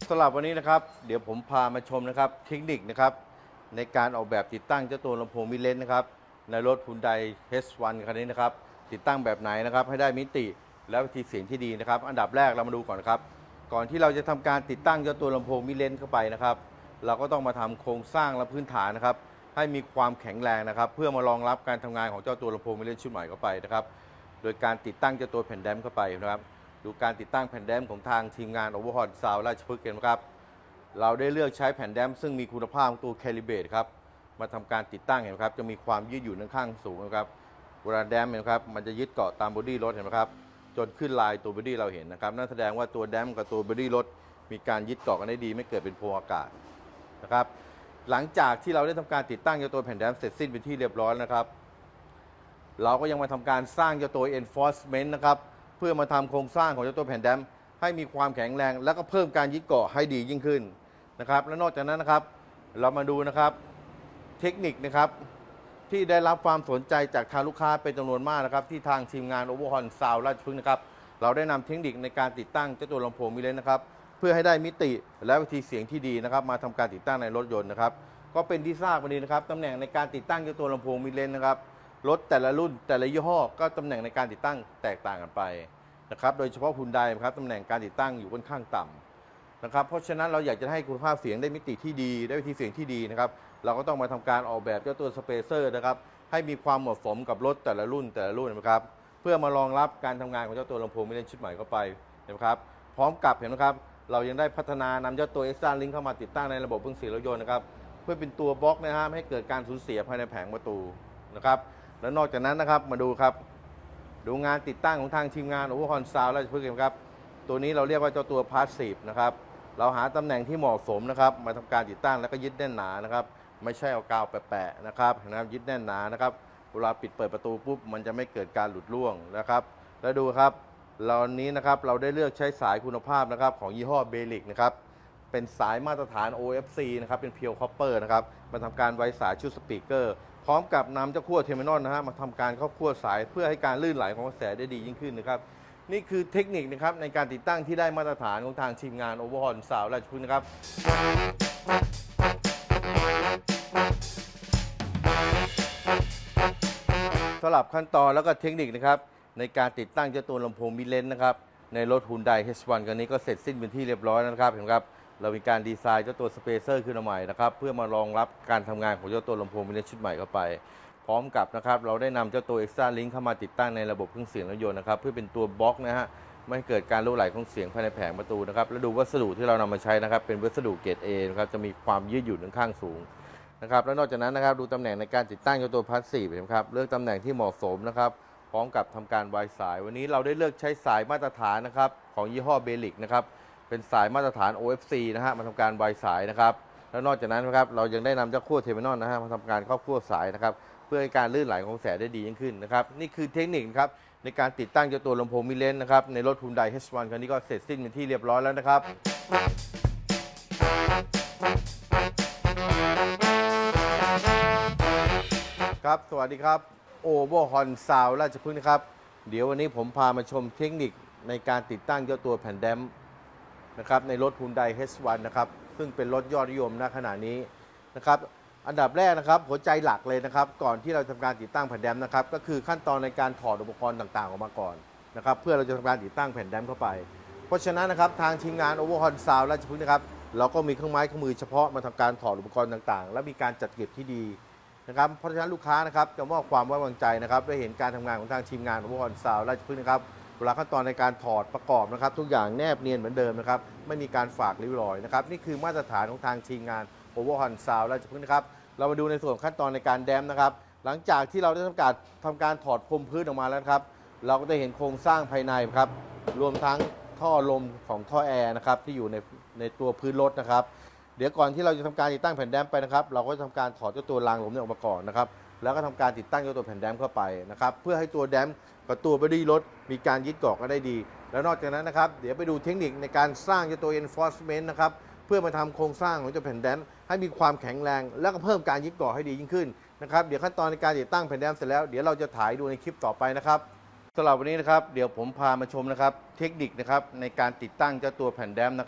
สำหรับวันนี้นะครับเดี๋ยวผมพามาชมนะครับเทคนิคนะครับในการออกแบบติดตั้งเจ้าตัวลำโพงมิดเลนนะครับในรถ Hyundai H1 คันนี้นะครับติดตั้งแบบไหนนะครับให้ได้มิติและวิธีเสียงที่ดีนะครับอันดับแรกเรามาดูก่อนนะครับก่อนที่เราจะทำการติดตั้งเจ้าตัวลำโพงมิดเลนเข้าไปนะครับเราก็ต้องมาทำโครงสร้างและพื้นฐานนะครับให้มีความแข็งแรงนะครับเพื่อมารองรับการทำงานของเจ้าตัวลำโพงมิดเลนชุดใหม่เข้าไปนะครับโดยการติดตั้งเจ้าตัวแผ่นแดมเข้าไปนะครับดูการติดตั้งแผ่นแดมของทางทีมงาน Overhaul Sound ราชพฤกษ์กันนะครับเราได้เลือกใช้แผ่นแดมซึ่งมีคุณภาพของตัว Calibrate ครับมาทำการติดตั้งเห็นไหมครับจะมีความยืดหยุ่นค่อนข้างสูงนะครับเวลาแดมเห็นไหมครับมันจะยึดเกาะตามบอดี้รถเห็นไหมครับจนขึ้นลายตัวบอดี้เราเห็นนะครับนั่นแสดงว่าตัวแดมกับตัวบอดี้รถมีการยึดเกาะกันได้ดีไม่เกิดเป็นโพรงอากาศนะครับหลังจากที่เราได้ทำการติดตั้งเจ้าตัวแผ่นแดมเสร็จสิ้นเป็นที่เรียบร้อยนะครับเราก็ยังมาทำการสร้างเจ้าตัว Enforcement นะครับเพื่อมาทำโครงสร้างของเจ้าตัวแผ่นแดมให้มีความแข็งแรงและก็เพิ่มการยึดเกาะให้ดียิ่งขึ้นนะครับและนอกจากนั้นนะครับเรามาดูนะครับเทคนิคนะครับที่ได้รับความสนใจจากทางลูกค้าเป็นจำนวนมากนะครับที่ทางทีมงาน Overhaul Sound ราชพฤกษ์นะครับเราได้นำเทคนิคในการติดตั้งเจ้าตัวลำโพงมิดเลนนะครับเพื่อให้ได้มิติและวิธีเสียงที่ดีนะครับมาทำการติดตั้งในรถยนต์นะครับก็เป็นที่ทราบวันนี้นะครับตำแหน่งในการติดตั้งเจ้าตัวลำโพงมิดเลนนะครับรถแต่ละรุ่นแต่ละยี่ห้อก็ตำแหน่งในการติดตั้งแตกต่างกันไปนะครับโดยเฉพาะ Hyundai ครับตำแหน่งการติดตั้งอยู่ค่อนข้างต่ำนะครับเพราะฉะนั้นเราอยากจะให้คุณภาพเสียงได้มิติที่ดีได้วิธีเสียงที่ดีนะครับเราก็ต้องมาทำการออกแบบเจ้าตัวสเปเซอร์นะครับให้มีความเหมาะสมกับรถแต่ละรุ่นนะครับเพื่อมารองรับการทำงานของเจ้าตัวลำโพงมิดเลนชุดใหม่เข้าไปนะครับพร้อมกับเห็นไหมครับเรายังได้พัฒนานำเจ้าตัว Extra Link เข้ามาติดตั้งในระบบเครื่องเสียงรถยนต์นะครับเพื่อเป็นตัวบล็อกนะครับให้เกิดการสูญเสียภายในแผงประตูนะครับและนอกจากนั้นนะครับมาดูครับดูงานติดตั้งของทางทีมงาน Overhaul Sound ราชพฤกษ์ครับตัวนี้เราเรียกว่าเจ้าตัว Passive นะครับเราหาตำแหน่งที่เหมาะสมนะครับมาทำการติดตั้งแล้วก็ยึดแน่นหนานะครับไม่ใช่เอากาวแปะๆนะครับยึดแน่นหนานะครับเวลาปิดเปิดประตูปุ๊บมันจะไม่เกิดการหลุดร่วงนะครับแล้วดูครับเรานี้นะครับเราได้เลือกใช้สายคุณภาพนะครับของยี่ห้อเบลิกนะครับเป็นสายมาตรฐาน OFC นะครับเป็นเพียวคอปเปอร์นะครับมาทำการไว้สายชุดสปีกเกอร์พร้อมกับนำเจ้าขั้วเทอร์มินอลนะฮะมาทำการเข้าขั้วสายเพื่อให้การลื่นไหลของกระแสได้ดียิ่งขึ้นนะครับนี่คือเทคนิคนะครับในการติดตั้งที่ได้มาตรฐานของทางทีมงาน Overhaul Sound ราชพฤกษ์นะครับสำหรับขั้นตอนแล้วก็เทคนิคนะครับในการติดตั้งเจ้าตัวลำโพงมิดเลนนะครับในรถ Hyundai H1 กันนี้ก็เสร็จสิ้นเป็นที่เรียบร้อยแล้วนะครับเห็นไหมครับเรามีการดีไซน์เจ้าตัวสเปเซอร์ขึ้นมาใหม่นะครับเพื่อมารองรับการทำงานของเจ้าตัวลำโพงมิดเลนชุดใหม่เข้าไปพร้อมกับนะครับเราได้นำเจ้าตัว Extra Link เข้ามาติดตั้งในระบบเครื่องเสียงรถยนต์นะครับเพื่อเป็นตัวบล็อกนะฮะไม่ให้เกิดการรั่วไหลของเสียงภายในแผงประตูนะครับและดูวัสดุที่เรานำมาใช้นะครับเป็นวัสดุเกรด A นะครับจะมีความยืดหยุ่นค่อนข้างสูงนะครับและนอกจากนั้นนะครับดูตำแหน่งในการติดตั้งเจ้าตัวพาสซีฟนะครับเลือกตำแหน่งที่เหมาะสมนะครับพร้อมกับทำการวายสายวันนี้เราได้เลือกใช้สายมาตรฐานนะครับของยี่ห้อเบลิกนะครับเป็นสายมาตรฐาน OFC นะฮะมาทำการวายสายนะครับแล้วนอกจากนั้นนะครับเรายังได้นำเจ้าขั้วเทอร์มินอลนะฮะมาทำการเข้าขั้วสายนะครับเพื่อให้การลื่นไหลของกระแสได้ดียิ่งขึ้นนะครับนี่คือเทคนิคครับในการติดตั้งเจ้าตัวลำโพงมิดเลนนะครับในรถ Hyundai H1 คันนี้ก็เสร็จสิ้นเป็นที่เรียบร้อยแล้วนะครับครับสวัสดีครับ Overhaul Sound ราชพฤกษ์นะครับเดี๋ยววันนี้ผมพามาชมเทคนิคในการติดตั้งเจ้าตัวแผ่นแดมนะครับในรถ Hyundai H1 นะครับซึ่งเป็นรถยอดนิยมณขณะนี้นะครับอันดับแรกนะครับหัวใจหลักเลยนะครับก่อนที่เราทำการติดตั้งแผ่นแดมนะครับก็คือขั้นตอนในการถอดอุปกรณ์ต่างๆออกมาก่อนนะครับเพื่อเราจะทำการติดตั้งแผ่นแดมเข้าไปเพราะฉะนั้นนะครับทางทีมงาน Overhaul Sound ราชพฤกษ์นะครับเราก็มีเครื่องไม้เครื่องมือเฉพาะมาทำการถอดอุปกรณ์ต่างๆและมีการจัดเก็บที่ดีนะครับเพราะฉะนั้นลูกค้านะครับจะมอบความไว้วางใจนะครับได้เห็นการทำงานของทางทีมงาน Overhaul Sound ราชพฤกษ์นะครับเวลาขั้นตอนในการถอดประกอบนะครับทุกอย่างแนบเนียนเหมือนเดิมนะครับไม่มีการฝากริ้วรอยนะครับนี่คือมาตรฐานของทางทีมงาน Overhaul Sound ราชพฤกษ์นะครับเรามาดูในส่วนขั้นตอนในการแดมนะครับหลังจากที่เราได้ทำการถอดพรมพื้นออกมาแล้วครับเราก็ได้เห็นโครงสร้างภายในครับรวมทั้งท่อลมของท่อแอร์นะครับที่อยู่ในตัวพื้นรถนะครับเดี๋ยวก่อนที่เราจะทำการติดตั้งแผ่นแดมไปนะครับเราก็จะทำการถอดเจ้าตัวรางลมออกมาก่อนนะครับแล้วก็ทำการติดตั้งเจ้าตัวแผ่นแดมเข้าไปนะครับเพื่อให้ตัวแดมกับตัวบอดี้รถมีการยึดเกาะกันได้ดีแล้วนอกจากนั้นนะครับเดี๋ยวไปดูเทคนิคในการสร้างเจ้าตัว Enforcement นะครับเพื่อมาทำโครงสร้างของเจ้าแผ่นแดมให้มีความแข็งแรงแล้วก็เพิ่มการยึดเกาะให้ดียิ่งขึ้นนะครับเดี๋ยวขั้นตอนในการติดตั้งแผ่นแดมเสร็จแล้วเดี๋ยวเราจะถ่ายดูในคลิปต่อไปนะครับสำหรับวันนี้นะครับเดี๋ยวผมพามาชมนะครับเทคนิคนะครับในการติดตั้งเจ้าตัวแผ่นแดมนะครับ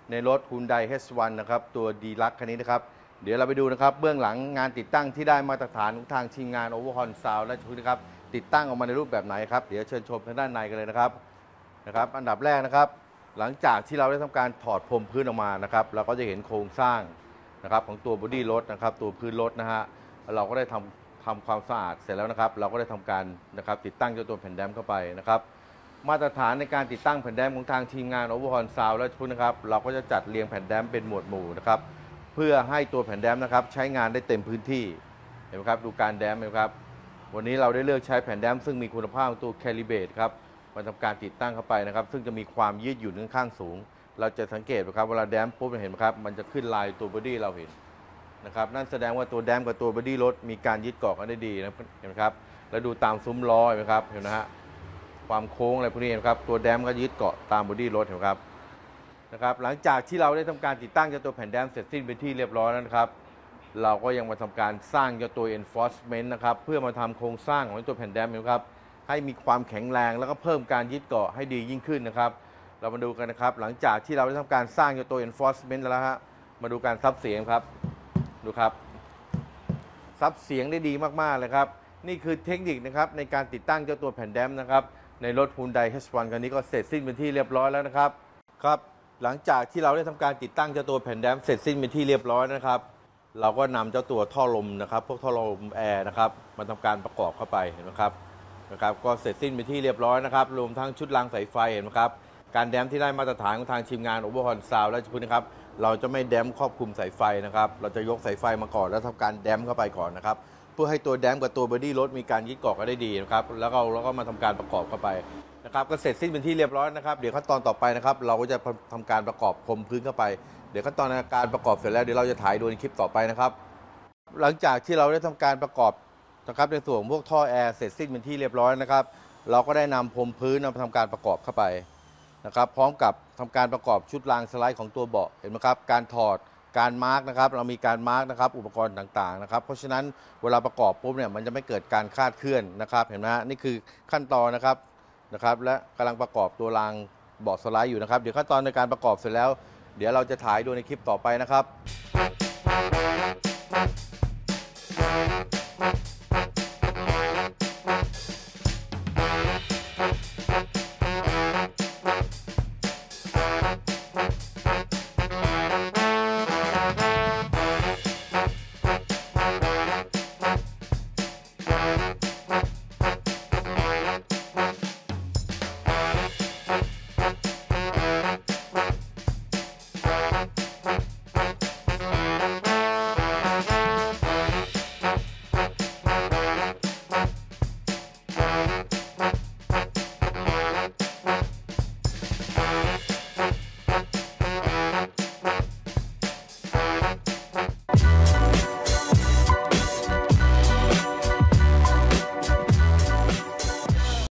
ในรถ Hyundai H1 นะครับตัว Deluxe คันนี้นะครับเดี๋ยวเราไปดูนะครับเบื้องหลังงานติดตั้งที่ได้มาตรฐานของทางทีมงาน Overhaul Sound และชุดนะครับติดตั้งออกมาในรูปแบบไหนครับเดี๋ยวเชิญชมทางด้านในกันเลยนะครับอันดับแรกนะครับหลังจากที่เราได้ทำการถอดพรมพื้นออกมานะครับเราก็จะเห็นโครงสร้างนะครับของตัวบอดี้รถนะครับตัวพื้นรถนะฮะเราก็ได้ทำความสะอาดเสร็จแล้วนะครับเราก็ได้ทำการนะครับติดตั้งเจ้าตัวแผ่นแดมเข้าไปนะครับมาตรฐานในการติดตั้งแผ่นแดมของทางทีมงาน Overhaul Sound และชุดนะครับเราก็จะจัดเรียงแผ่นแดมเป็นหมวดหมู่นะครับเพื่อให้ตัวแผ่นแดมนะครับใช้งานได้เต็มพื้นที่เห็นไหมครับดูการแดมไหมครับวันนี้เราได้เลือกใช้แผ่นแดมซึ่งมีคุณภาพของตัว Calibrate ครับมาทำการติดตั้งเข้าไปนะครับซึ่งจะมีความยืดหยุ่นค่อนข้างสูงเราจะสังเกตนะครับเวลาแดมปุ๊บเห็นไหมครับมันจะขึ้นลายตัวบอดี้เราเห็นนะครับนั่นแสดงว่าตัวแดมกับตัวบอดี้รถมีการยึดเกาะกันได้ดีนะเห็นไหมครับแล้วดูตามซุ้มล้อเห็นไหมครับเห็นไหมฮะความโค้งอะไรพวกนี้นะครับตัวแดมก็ยึดเกาะตามบอดี้รถเห็นไหมครับนะครับหลังจากที่เราได้ทำการติดตั้งเจ้าตัวแผ่นแดมเสร็จสิ้นเป็นที่เรียบร้อยแล้วนะครับเราก็ยังมาทำการสร้างเจ้าตัว enforcement นะครับเพื่อมาทำโครงสร้างของตัวแผ่นแดมนะครับให้มีความแข็งแรงแล้วก็เพิ่มการยึดเกาะให้ดียิ่งขึ้นนะครับเรามาดูกันนะครับหลังจากที่เราได้ทำการสร้างเจ้าตัว enforcement แล้วฮะมาดูการซับเสียงครับดูครับซับเสียงได้ดีมากๆเลยครับนี่คือเทคนิคนะครับในการติดตั้งเจ้าตัวแผ่นแดมนะครับในรถ Hyundai H1 คันนี้ก็เสร็จสิ้นเป็นที่เรียบร้อยแล้วนะครับหลังจากที่เราได้ทำการติดตั้งเจ้าตัวแผ่นแดมเสร็จสิ้นเป็นที่เรียบร้อยนะครับเราก็นำเจ้าตัวท่อลมนะครับพวกท่อลมแอร์นะครับมาทำการประกอบเข้าไปเห็นไหมครับก็เสร็จสิ้นเป็นที่เรียบร้อยนะครับรวมทั้งชุดรางสายไฟเห็นไหมครับการแดมที่ได้มาตรฐานของทางทีมงาน Overhaul Sound และชุดนะครับเราจะไม่แดมครอบคลุมสายไฟนะครับเราจะยกสายไฟมาก่อนแล้วทำการแดมเข้าไปก่อนนะครับเพื่อให้ตัวแดมกับตัวบอดี้รถมีการยึดเกาะกันได้ดีนะครับแล้วก็มาทำการประกอบเข้าไปนะครับก็เสร็จสิ้นเป็นที่เรียบร้อยนะครับเดี๋ยวขั้นตอนต่อไปนะครับเราก็จะทำการประกอบพรมพื้นเข้าไปเดี๋ยวขั้นตอนการประกอบเสร็จแล้วเดี๋ยวเราจะถ่ายดูในคลิปต่อไปนะครับหลังจากที่เราได้ทำการประกอบนะครับในส่วนพวกท่อแอร์เสร็จสิ้นเป็นที่เรียบร้อยนะครับเราก็ได้นำพรมพื้นมาทำการประกอบเข้าไปนะครับพร้อมกับทำการประกอบชุดรางสไลด์ของตัวเบาะเห็นไหมครับการถอดการมาร์กนะครับเรามีการมาร์กนะครับอุปกรณ์ต่างๆนะครับเพราะฉะนั้นเวลาประกอบปุ๊บเนี่ยมันจะไม่เกิดการคลาดเคลื่อนนะครับเห็นไหมฮะนี่คือขั้นตอนนะครับและกำลังประกอบตัวรางเบาะสไลด์อยู่นะครับเดี๋ยวขั้นตอนในการประกอบเสร็จแล้วเดี๋ยวเราจะถ่ายดูในคลิปต่อไปนะครับ